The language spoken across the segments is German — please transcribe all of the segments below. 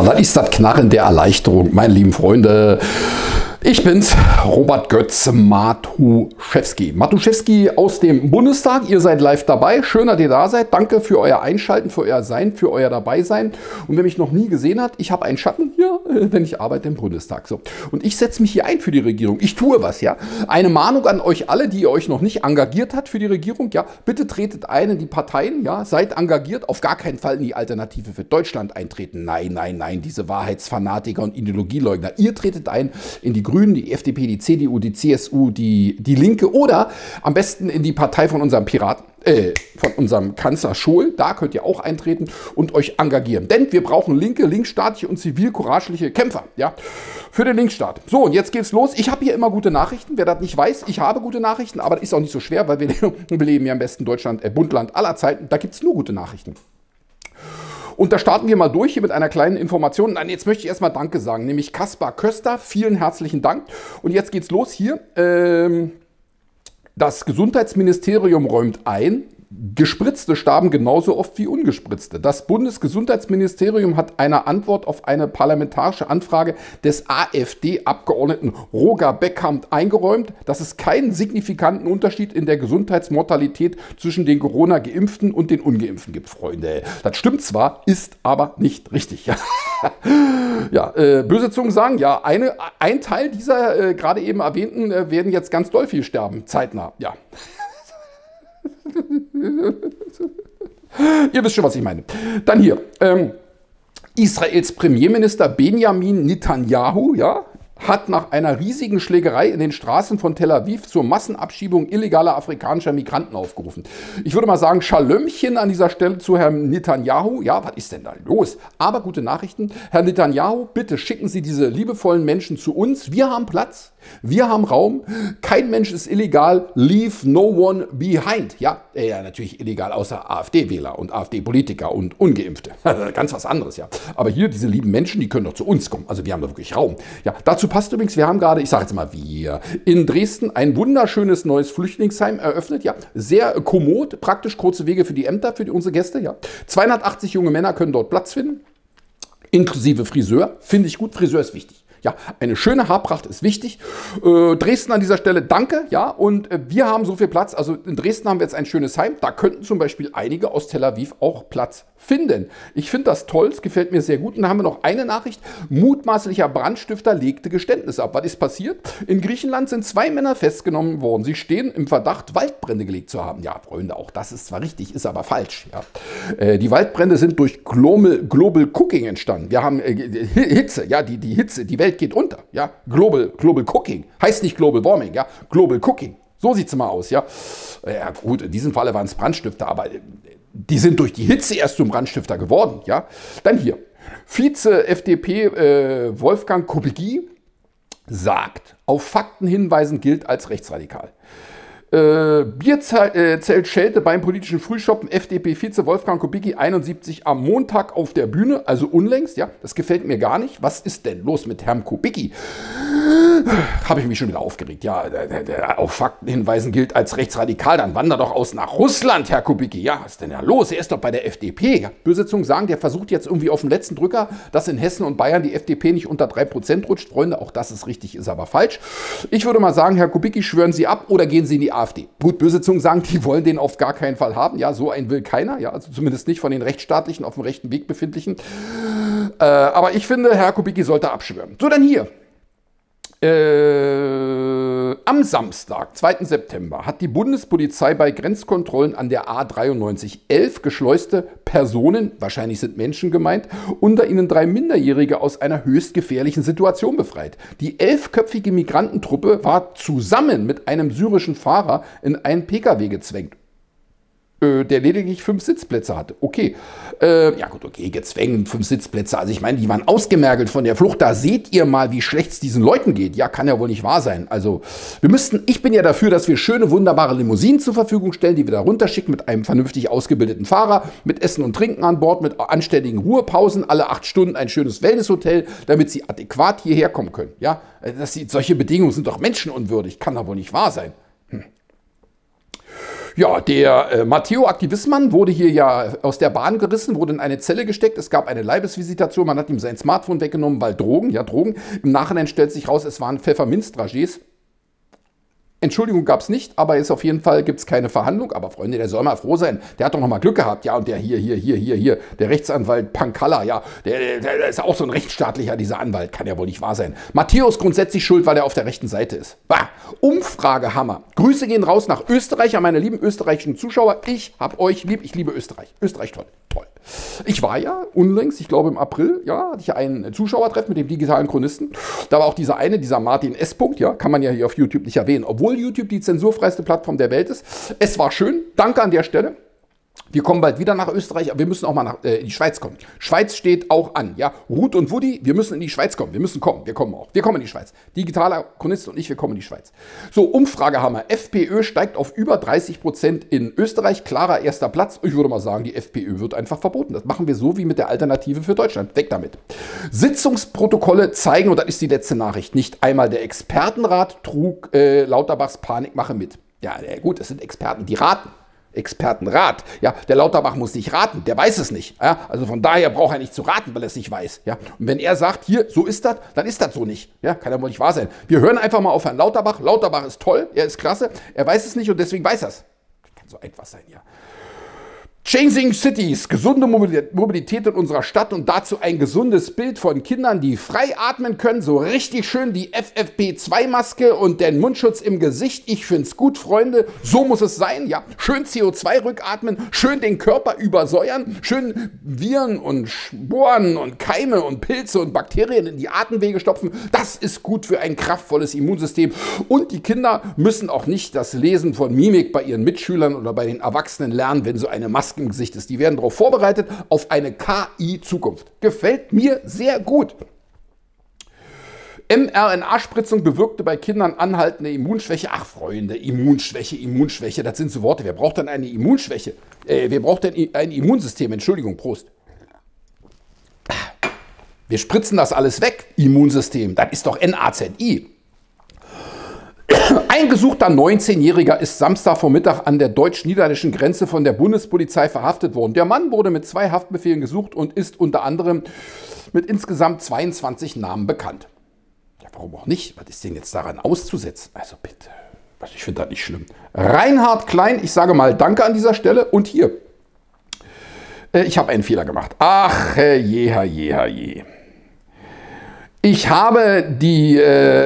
das ist das Knarren der Erleichterung, meine lieben Freunde. Ich bin's, Robert Götz Matuszewski. Matuszewski aus dem Bundestag. Ihr seid live dabei. Schön, dass ihr da seid. Danke für euer Einschalten, für euer Sein, für euer Dabeisein. Und wer mich noch nie gesehen hat, ich habe einen Schatten hier, denn ich arbeite im Bundestag. So. Und ich setze mich hier ein für die Regierung. Ich tue was, ja. Eine Mahnung an euch alle, die ihr euch noch nicht engagiert habt für die Regierung. Ja, bitte tretet ein in die Parteien. Ja, seid engagiert. Auf gar keinen Fall in die Alternative für Deutschland eintreten. Nein, nein, nein. Diese Wahrheitsfanatiker und Ideologieleugner. Ihr tretet ein in die Grünen, die FDP, die CDU, die CSU, die Linke oder am besten in die Partei von unserem Piraten, von unserem Kanzler Schol. Da könnt ihr auch eintreten und euch engagieren. Denn wir brauchen linke, linksstaatliche und zivilcourageliche Kämpfer, ja, für den Linksstaat. So, und jetzt geht's los. Ich habe hier immer gute Nachrichten. Wer das nicht weiß, ich habe gute Nachrichten, aber das ist auch nicht so schwer, weil wir leben ja im besten Deutschland, Bundland aller Zeiten. Da gibt es nur gute Nachrichten. Und da starten wir mal durch hier mit einer kleinen Information. Nein, jetzt möchte ich erstmal Danke sagen, nämlich Kaspar Köster. Vielen herzlichen Dank. Und jetzt geht's los hier. Das Gesundheitsministerium räumt ein, Gespritzte starben genauso oft wie Ungespritzte. Das Bundesgesundheitsministerium hat eine Antwort auf eine parlamentarische Anfrage des AfD-Abgeordneten Roger Beckham eingeräumt, dass es keinen signifikanten Unterschied in der Gesundheitsmortalität zwischen den Corona-Geimpften und den Ungeimpften gibt, Freunde. Das stimmt zwar, ist aber nicht richtig. Ja, böse Zungen sagen, ja, ein Teil dieser gerade eben erwähnten werden jetzt ganz doll viel sterben, zeitnah, ja. Ihr wisst schon, was ich meine. Dann hier, Israels Premierminister Benjamin Netanyahu, ja, hat nach einer riesigen Schlägerei in den Straßen von Tel Aviv zur Massenabschiebung illegaler afrikanischer Migranten aufgerufen. Ich würde mal sagen, Schalömchen an dieser Stelle zu Herrn Netanyahu. Ja, was ist denn da los? Aber gute Nachrichten. Herr Netanyahu, bitte schicken Sie diese liebevollen Menschen zu uns. Wir haben Platz. Wir haben Raum, kein Mensch ist illegal, leave no one behind. Ja, natürlich illegal, außer AfD-Wähler und AfD-Politiker und Ungeimpfte. Ganz was anderes, ja. Aber hier, diese lieben Menschen, die können doch zu uns kommen. Also wir haben da wirklich Raum. Ja, dazu passt übrigens, wir haben gerade, ich sage jetzt mal wir, in Dresden ein wunderschönes neues Flüchtlingsheim eröffnet. Ja, sehr kommod, praktisch kurze Wege für die Ämter, für unsere Gäste. Ja, 280 junge Männer können dort Platz finden, inklusive Friseur. Finde ich gut, Friseur ist wichtig. Ja, eine schöne Haarpracht ist wichtig. Dresden an dieser Stelle danke, ja, und wir haben so viel Platz. Also in Dresden haben wir jetzt ein schönes Heim. Da könnten zum Beispiel einige aus Tel Aviv auch Platz finden. Ich finde das toll, es gefällt mir sehr gut. Und dann haben wir noch eine Nachricht. Mutmaßlicher Brandstifter legte Geständnis ab. Was ist passiert? In Griechenland sind 2 Männer festgenommen worden. Sie stehen im Verdacht, Waldbrände gelegt zu haben. Ja, Freunde, auch das ist zwar richtig, ist aber falsch. Ja. Die Waldbrände sind durch Global Cooking entstanden. Wir haben Hitze, ja, die Hitze, die Welt geht unter. Ja. Global Cooking. Heißt nicht Global Warming, ja. Global Cooking. So sieht es mal aus, ja. Ja, gut, in diesem Falle waren es Brandstifter, aber die sind durch die Hitze erst zum Brandstifter geworden, ja. Dann hier, Vize-FDP Wolfgang Kubicki sagt, auf Fakten hinweisen gilt als rechtsradikal. Bierzelt Schelte beim politischen Frühschoppen, FDP-Vize Wolfgang Kubicki 71 am Montag auf der Bühne, also unlängst, ja, das gefällt mir gar nicht. Was ist denn los mit Herrn Kubicki? Habe ich mich schon wieder aufgeregt. Ja, auf Fakten hinweisen gilt als rechtsradikal, dann wander doch aus nach Russland, Herr Kubicki. Ja, was ist denn da los? Er ist doch bei der FDP. Ja, böse Zungen sagen, der versucht jetzt irgendwie auf den letzten Drücker, dass in Hessen und Bayern die FDP nicht unter 3% rutscht. Freunde, auch das ist richtig, ist aber falsch. Ich würde mal sagen, Herr Kubicki, schwören Sie ab oder gehen Sie in die AfD. Gut, böse Zungen sagen, die wollen den auf gar keinen Fall haben. Ja, so einen will keiner. Ja, also zumindest nicht von den Rechtsstaatlichen auf dem rechten Weg befindlichen. Aber ich finde, Herr Kubicki sollte abschwören. So, dann hier. Am Samstag, 2. September, hat die Bundespolizei bei Grenzkontrollen an der A93 11 geschleuste Personen, wahrscheinlich sind Menschen gemeint, unter ihnen 3 Minderjährige aus einer höchst gefährlichen Situation befreit. Die 11-köpfige Migrantentruppe war zusammen mit einem syrischen Fahrer in einen Pkw gezwängt, der lediglich 5 Sitzplätze hatte. Okay, ja gut, okay, gezwängt, 5 Sitzplätze. Also ich meine, die waren ausgemergelt von der Flucht. Da seht ihr mal, wie schlecht es diesen Leuten geht. Ja, kann ja wohl nicht wahr sein. Also ich bin ja dafür, dass wir schöne, wunderbare Limousinen zur Verfügung stellen, die wir da runterschicken mit einem vernünftig ausgebildeten Fahrer, mit Essen und Trinken an Bord, mit anständigen Ruhepausen, alle 8 Stunden ein schönes Wellnesshotel, damit sie adäquat hierher kommen können. Ja, solche Bedingungen sind doch menschenunwürdig. Kann doch wohl nicht wahr sein. Ja, der Matteo Aktivistmann wurde hier ja aus der Bahn gerissen, wurde in eine Zelle gesteckt. Es gab eine Leibesvisitation, man hat ihm sein Smartphone weggenommen, weil Drogen, ja Drogen. Im Nachhinein stellt sich raus, es waren Pfefferminzdragees. Entschuldigung gab es nicht, aber jetzt auf jeden Fall gibt es keine Verhandlung. Aber Freunde, der soll mal froh sein. Der hat doch noch mal Glück gehabt. Ja, und der hier, der Rechtsanwalt Pankalla, ja, der ist auch so ein rechtsstaatlicher, dieser Anwalt. Kann ja wohl nicht wahr sein. Matteo ist grundsätzlich schuld, weil er auf der rechten Seite ist. Bah, Umfragehammer. Grüße gehen raus nach Österreich an meine lieben österreichischen Zuschauer. Ich hab euch lieb, ich liebe Österreich. Österreich toll, toll. Ich war ja unlängst, ich glaube im April, ja, hatte ich einen Zuschauertreff mit dem digitalen Chronisten. Da war auch dieser Martin S. Punkt, ja, kann man ja hier auf YouTube nicht erwähnen, obwohl YouTube die zensurfreiste Plattform der Welt ist. Es war schön, danke an der Stelle. Wir kommen bald wieder nach Österreich, aber wir müssen auch mal in die Schweiz kommen. Schweiz steht auch an, ja. Ruth und Woody, wir müssen in die Schweiz kommen. Wir müssen kommen, wir kommen auch. Wir kommen in die Schweiz. Digitaler Chronist und ich, wir kommen in die Schweiz. So, Umfragehammer. FPÖ steigt auf über 30% in Österreich. Klarer erster Platz. Ich würde mal sagen, die FPÖ wird einfach verboten. Das machen wir so wie mit der Alternative für Deutschland. Weg damit. Sitzungsprotokolle zeigen, und das ist die letzte Nachricht, nicht einmal der Expertenrat trug Lauterbachs Panikmache mit. Ja, gut, es sind Experten, die raten. Expertenrat. Ja, der Lauterbach muss nicht raten, der weiß es nicht. Ja, also von daher braucht er nicht zu raten, weil er es nicht weiß. Ja, und wenn er sagt, hier, so ist das, dann ist das so nicht. Ja, kann ja wohl nicht wahr sein. Wir hören einfach mal auf Herrn Lauterbach. Lauterbach ist toll, er ist klasse, er weiß es nicht und deswegen weiß er es. Kann so etwas sein, ja. Changing Cities, gesunde Mobilität in unserer Stadt und dazu ein gesundes Bild von Kindern, die frei atmen können, so richtig schön die FFP2-Maske und den Mundschutz im Gesicht. Ich find's gut, Freunde, so muss es sein, ja. Schön CO2 rückatmen, schön den Körper übersäuern, schön Viren und Sporen und Keime und Pilze und Bakterien in die Atemwege stopfen. Das ist gut für ein kraftvolles Immunsystem. Und die Kinder müssen auch nicht das Lesen von Mimik bei ihren Mitschülern oder bei den Erwachsenen lernen, wenn so eine Maske im Gesicht ist. Die werden darauf vorbereitet, auf eine KI-Zukunft. Gefällt mir sehr gut. mRNA-Spritzung bewirkte bei Kindern anhaltende Immunschwäche. Ach Freunde, Immunschwäche, das sind so Worte. Wer braucht denn eine Immunschwäche? Wer braucht denn ein Immunsystem? Entschuldigung, Prost. Wir spritzen das alles weg, Immunsystem. Das ist doch NAZI. Ein gesuchter 19-Jähriger ist Samstagvormittag an der deutsch-niederländischen Grenze von der Bundespolizei verhaftet worden. Der Mann wurde mit 2 Haftbefehlen gesucht und ist unter anderem mit insgesamt 22 Namen bekannt. Ja, warum auch nicht? Was ist denn jetzt daran auszusetzen? Also bitte, ich finde das nicht schlimm. Reinhard Klein, ich sage mal Danke an dieser Stelle. Und hier, ich habe einen Fehler gemacht. Ach, je. Ich habe die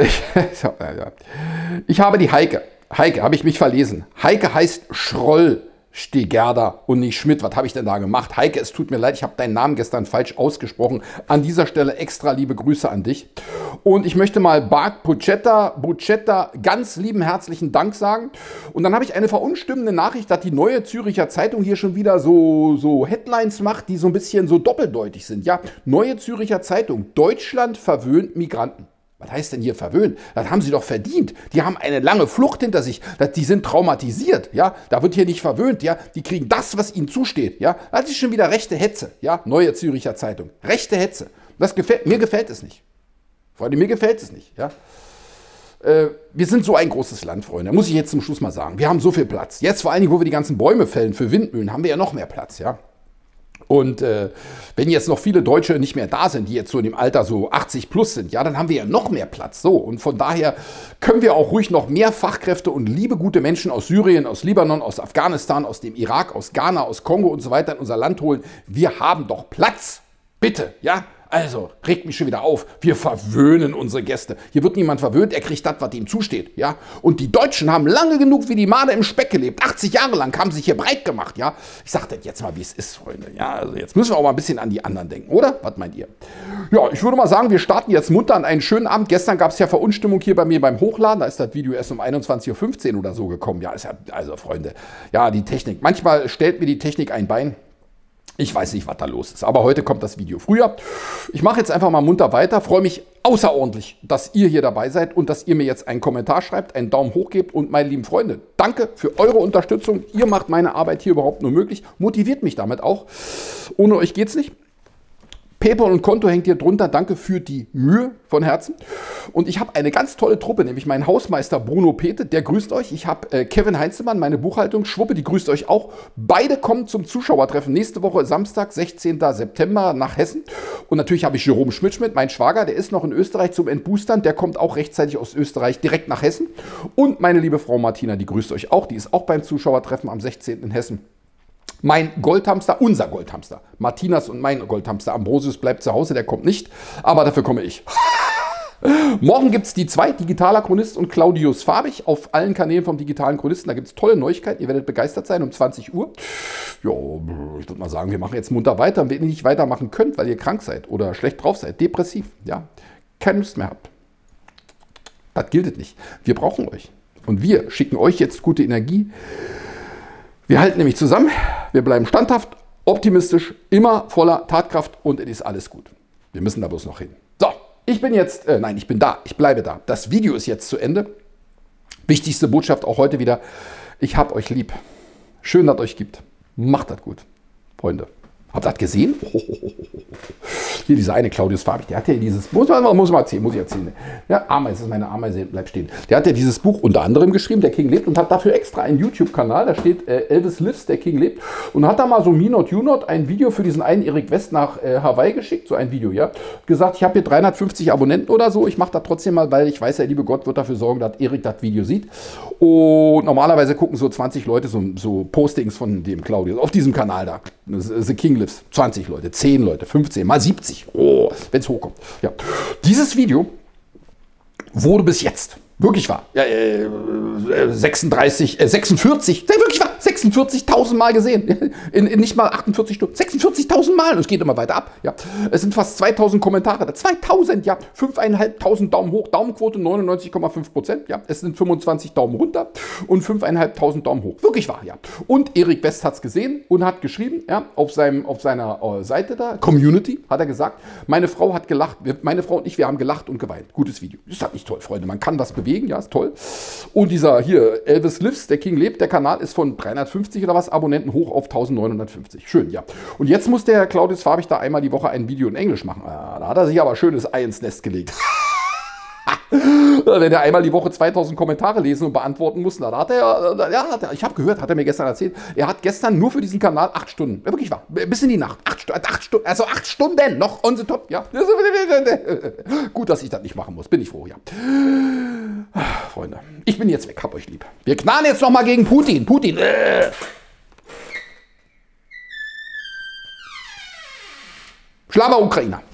Heike. Heike, habe ich mich verlesen. Heike heißt Schroll-Stegerda und nicht Schmidt. Was habe ich denn da gemacht? Heike, es tut mir leid, ich habe deinen Namen gestern falsch ausgesprochen. An dieser Stelle extra liebe Grüße an dich. Und ich möchte mal Bart Bucetta ganz lieben herzlichen Dank sagen. Und dann habe ich eine verunstimmende Nachricht, dass die Neue Züricher Zeitung hier schon wieder so Headlines macht, die so ein bisschen so doppeldeutig sind. Ja, Neue Züricher Zeitung, Deutschland verwöhnt Migranten. Was heißt denn hier verwöhnt? Das haben sie doch verdient. Die haben eine lange Flucht hinter sich. Die sind traumatisiert. Ja, da wird hier nicht verwöhnt. Ja, die kriegen das, was ihnen zusteht. Ja, das ist schon wieder rechte Hetze. Ja, Neue Züricher Zeitung. Rechte Hetze. Mir gefällt es nicht. Freunde, mir gefällt es nicht. Ja. Wir sind so ein großes Land, Freunde. Muss ich jetzt zum Schluss mal sagen. Wir haben so viel Platz. Jetzt vor allen Dingen, wo wir die ganzen Bäume fällen für Windmühlen, haben wir ja noch mehr Platz. Ja. Und wenn jetzt noch viele Deutsche nicht mehr da sind, die jetzt so in dem Alter so 80 plus sind, ja, dann haben wir ja noch mehr Platz. So, und von daher können wir auch ruhig noch mehr Fachkräfte und liebe gute Menschen aus Syrien, aus Libanon, aus Afghanistan, aus dem Irak, aus Ghana, aus Kongo und so weiter in unser Land holen. Wir haben doch Platz. Bitte, ja. Also, regt mich schon wieder auf. Wir verwöhnen unsere Gäste. Hier wird niemand verwöhnt, er kriegt das, was ihm zusteht. Ja? Und die Deutschen haben lange genug wie die Made im Speck gelebt. 80 Jahre lang haben sich hier breit gemacht. Ja? Ich sage das jetzt mal, wie es ist, Freunde. Ja, also jetzt müssen wir auch mal ein bisschen an die anderen denken, oder? Was meint ihr? Ja, ich würde mal sagen, wir starten jetzt munter an einen schönen Abend. Gestern gab es ja Verunstimmung hier bei mir beim Hochladen. Da ist das Video erst um 21:15 Uhr oder so gekommen. Ja, ist ja, also Freunde, ja, die Technik. Manchmal stellt mir die Technik ein Bein. Ich weiß nicht, was da los ist, aber heute kommt das Video früher. Ich mache jetzt einfach mal munter weiter, freue mich außerordentlich, dass ihr hier dabei seid und dass ihr mir jetzt einen Kommentar schreibt, einen Daumen hoch gebt und meine lieben Freunde, danke für eure Unterstützung. Ihr macht meine Arbeit hier überhaupt nur möglich, motiviert mich damit auch. Ohne euch geht's nicht. PayPal und Konto hängt hier drunter. Danke für die Mühe von Herzen. Und ich habe eine ganz tolle Truppe, nämlich meinen Hausmeister Bruno Pete, der grüßt euch. Ich habe Kevin Heinzemann, meine Buchhaltung, Schwuppe, die grüßt euch auch. Beide kommen zum Zuschauertreffen nächste Woche, Samstag, 16. September nach Hessen. Und natürlich habe ich Jerome Schmidt, mein Schwager, der ist noch in Österreich zum Entboostern. Der kommt auch rechtzeitig aus Österreich direkt nach Hessen. Und meine liebe Frau Martina, die grüßt euch auch. Die ist auch beim Zuschauertreffen am 16. in Hessen. Mein Goldhamster, unser Goldhamster, Martinas und mein Goldhamster, Ambrosius bleibt zu Hause, der kommt nicht, aber dafür komme ich. Morgen gibt es die zwei, Digitaler Chronist und Claudius Farbig, auf allen Kanälen vom Digitalen Chronisten. Da gibt es tolle Neuigkeiten, ihr werdet begeistert sein, um 20 Uhr. Ja, ich würde mal sagen, wir machen jetzt munter weiter. Und wenn ihr nicht weitermachen könnt, weil ihr krank seid oder schlecht drauf seid, depressiv, ja, keine Lust mehr habt, das gilt nicht. Wir brauchen euch. Und wir schicken euch jetzt gute Energie. Wir halten nämlich zusammen, wir bleiben standhaft, optimistisch, immer voller Tatkraft und es ist alles gut. Wir müssen da bloß noch hin. So, ich bin jetzt, nein, ich bin da, ich bleibe da. Das Video ist jetzt zu Ende. Wichtigste Botschaft auch heute wieder, ich hab euch lieb. Schön, dass es euch gibt. Macht das gut, Freunde. Habt ihr das gesehen? Hier dieser eine Claudius Farbig, der hat ja dieses, muss ich erzählen. Ja, Ameise, ist meine Ameise, bleibt stehen. Der hat ja dieses Buch unter anderem geschrieben, Der King lebt, und hat dafür extra einen YouTube-Kanal, da steht Elvis Lives, Der King lebt, und hat da mal so Me Not You Not ein Video für diesen einen Erik West nach Hawaii geschickt, so ein Video, ja. Gesagt, ich habe hier 350 Abonnenten oder so, ich mache das trotzdem mal, weil ich weiß, der liebe Gott wird dafür sorgen, dass Erik das Video sieht. Und normalerweise gucken so 20 Leute so Postings von dem Claudius auf diesem Kanal da. The King Lives. 20 Leute, 10 Leute, 15, mal 70. Oh, wenn es hochkommt. Ja. Dieses Video wurde bis jetzt, wirklich wahr, 46, wirklich wahr, 46.000 Mal gesehen. In nicht mal 48 Stunden. 46.000 Mal. Und es geht immer weiter ab. Ja. Es sind fast 2.000 Kommentare. 2.000, ja. 5.500 Daumen hoch. Daumenquote 99,5%. Ja. Es sind 25 Daumen runter und 5.500 Daumen hoch. Wirklich wahr, ja. Und Erik West hat es gesehen und hat geschrieben, ja, auf seiner Seite da, Community, hat er gesagt, meine Frau hat gelacht, meine Frau und ich, wir haben gelacht und geweint. Gutes Video. Ist halt nicht toll, Freunde. Man kann was bewegen, ja, ist toll. Und dieser hier, Elvis Lives, Der King lebt, der Kanal ist von 350 oder was Abonnenten hoch auf 1950. Schön, ja. Und jetzt muss der Claudius Farbig da einmal die Woche ein Video in Englisch machen. Da hat er sich aber schönes Ei ins Nest gelegt. Wenn er einmal die Woche 2000 Kommentare lesen und beantworten muss, da hat er, ich habe gehört, hat er mir gestern erzählt, er hat gestern nur für diesen Kanal 8 Stunden, wirklich wahr, bis in die Nacht, 8 Stunden, also 8 Stunden, noch on the top, ja. Gut, dass ich das nicht machen muss, bin ich froh, ja. Freunde, ich bin jetzt weg, hab euch lieb. Wir knallen jetzt noch mal gegen Putin. Schlava Ukrainer.